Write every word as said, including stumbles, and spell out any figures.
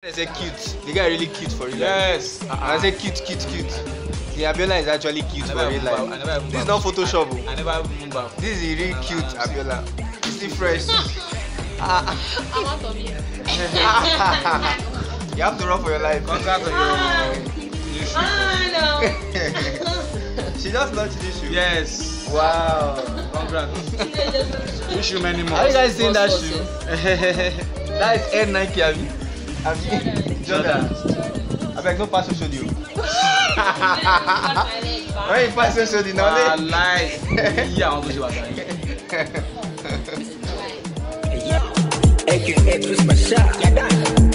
I say cute. The guy really cute for real. Yes. Uh-uh. I say cute, cute, cute. The Abiola is actually cute for real life. This is not Photoshop. I never move back. This is really cute Abiola. It's still fresh. I'm out of here. You have to run for your life. Congrats on your new shoe. Ah, no. She just launched this shoe. Yes. Wow. Congrats. Wish you many more. Are you guys seeing that shoe? That is Air Nike, Abi. Abi. Jordan. I beg no pass social you. When you pass social you now. I like. Yeah, I'm going to show Hey, you twist my shot.